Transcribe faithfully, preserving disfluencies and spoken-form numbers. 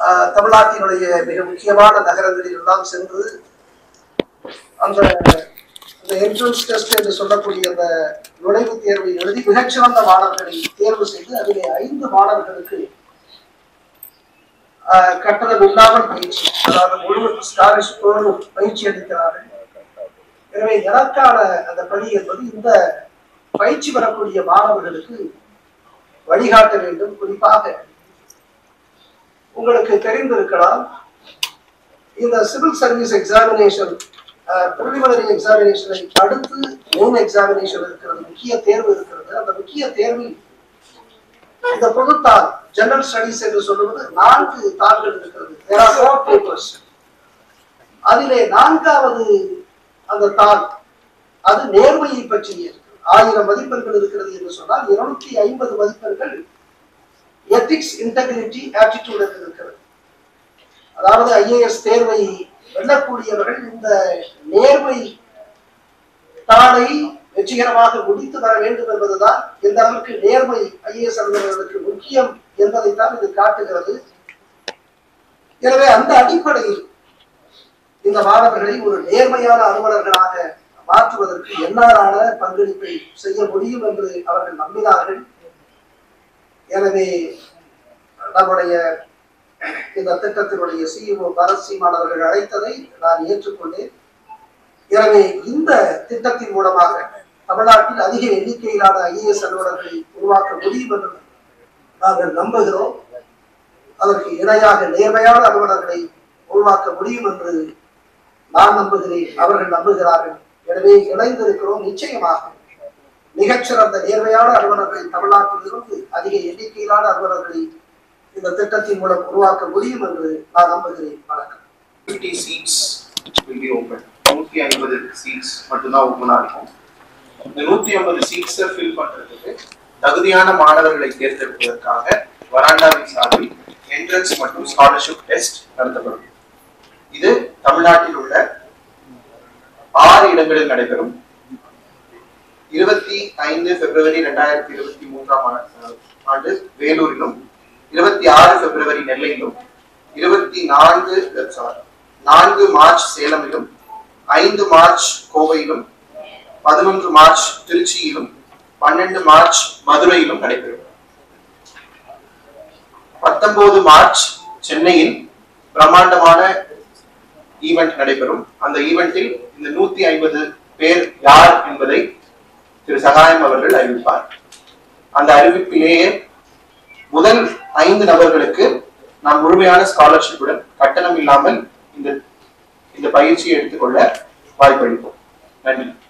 தமிழ்நாட்டினுடைய மிக முக்கியமான நகரங்களில் எல்லாம் சென்று அந்த என்ட்ரன்ஸ் டெஸ்ட் என்று சொல்லக்கூடிய அந்த நுழைவுத் தேர்வை எழுதி மிகச்சிறந்த மாணவர்களை தேர்வு செய்து அதிலே ஐந்து மாணவர்களுக்கு கட்டணம் இல்லாமல் பயிற்சி, அதாவது முழுவதும் ஸ்காலர்ஷிப்போடு பயிற்சி அளிக்கிறார்கள். எனவே எனக்கான அந்த பணி என்பது இந்த பயிற்சி பெறக்கூடிய மாணவர்களுக்கு வழிகாட்ட வேண்டும். குறிப்பாக உங்களுக்கு தெரிந்திருக்கலாம், இந்த சிவில் சர்வீஸ் எக்ஸாமினேஷன் பிரிலிமினரி எக்ஸாமினேஷனை அடுத்து மெயின் எக்ஸாமினேஷன் இருக்கிறது, முக்கிய தேர்வு இருக்கிறது. அந்த முக்கிய தேர்வில் இந்த பொதுத்தாள் ஜெனரல் ஸ்டடிஸ் என்று சொல்லுவது நான்கு தாள்கள் இருக்கிறது. there are four papers. அதிலே நான்காவது அந்த தாள் அது நேர்மையை பற்றிய ஆயிரம் மதிப்பெண்கள் இருக்கிறது என்று சொன்னால் இருநூற்றி ஐம்பது மதிப்பெண்கள் எத்திக்ஸ், இன்டெகிரிட்டி, ஆட்டிடியூட் என்று இருக்கிறது. அதாவது ஐஏஎஸ் தேர்வை வெல்லக்கூடியவர்கள் இந்த நேர்மை தாளை வெற்றிகரமாக முடித்து வர வேண்டும் என்பதுதான், எந்த அளவுக்கு நேர்மை ஐஏஎஸ் அலுவலர்களுக்கு முக்கியம் என்பதைத்தான் இது காட்டுகிறது. எனவே அந்த அடிப்படையில் இந்த மாணவர்களை ஒரு நேர்மையான அலுவலர்களாக மாற்றுவதற்கு என்னாலான பங்களிப்பை செய்ய முடியும் என்று அவர்கள் நம்பினார்கள். எனவே நம்முடைய இந்த திட்டத்தினுடைய சிஇஓ பரத் சீமான் அவர்கள் அழைத்ததை நான் ஏற்றுக்கொண்டேன். எனவே இந்த திட்டத்தின் மூலமாக தமிழ்நாட்டில் அதிக எண்ணிக்கையிலான ஐஏஎஸ் அலுவலர்களை உருவாக்க முடியும் என்று நாங்கள் நம்புகிறோம். அதற்கு இணையாக நேர்மையான அலுவலர்களை உருவாக்க முடியும் என்று நான் நம்புகிறேன், அவர்கள் நம்புகிறார்கள். எனவே இணைந்திருக்கிறோம். நிச்சயமாக மிகச்சிறந்த நேர்மையான அலுவலர்களை தமிழ்நாட்டில் இருந்து அதிக எண்ணிக்கையிலான அலுவலர்களை இந்த திட்டத்தின் மூலம் உருவாக்க முடியும் என்று நான் நம்புகிறேன். வணக்கம். fifty seats will be open. நூற்றி ஐம்பது சீட்ஸ் மட்டும்தான் ஓப்பனா இருக்கும். இந்த நூற்றி ஐம்பது சீட்ஸை ஃபில் பண்றதுக்கு தகுதியான மாணவர்களை தேர்ந்தெடுப்பதற்காக வராண்டாவின் சார்பில் என்ட்ரன்ஸ் மற்றும் ஸ்காலர்ஷிப் டெஸ்ட் நடத்தப்படும். இது தமிழ்நாட்டில் உள்ள ஆறு இடங்களில் நடைபெறும். இருபத்தி ஐந்து பிப்ரவரி இரண்டாயிரத்தி இருபத்தி மூன்றாம் ஆண்டு வேலூரிலும், இருபத்தி ஆறு பிப்ரவரி நெல்லையிலும், இருபத்தி நான்கு நான்கு மார்ச் சேலமிலும், ஐந்து மார்ச் கோவையிலும், பதினொன்று மார்ச் திருச்சியிலும், பன்னெண்டு மார்ச் மதுரையிலும் நடைபெறும். பத்தொன்பது மார்ச் சென்னையில் பிரம்மாண்டமான ஈவெண்ட் நடைபெறும். அந்த ஈவெண்டில் இந்த நூத்தி ஐம்பது பேர் யார் என்பதை திரு சகாயம் அவர்கள் அறிவிப்பார். அந்த அறிவிப்பிலேயே முதல் ஐந்து நபர்களுக்கு நாம் முழுமையான ஸ்காலர்ஷிப்புடன் கட்டணம் இல்லாமல் இந்த இந்த பயிற்சியை எடுத்துக்கொள்ள வாய்ப்பளிப்போம். நன்றி.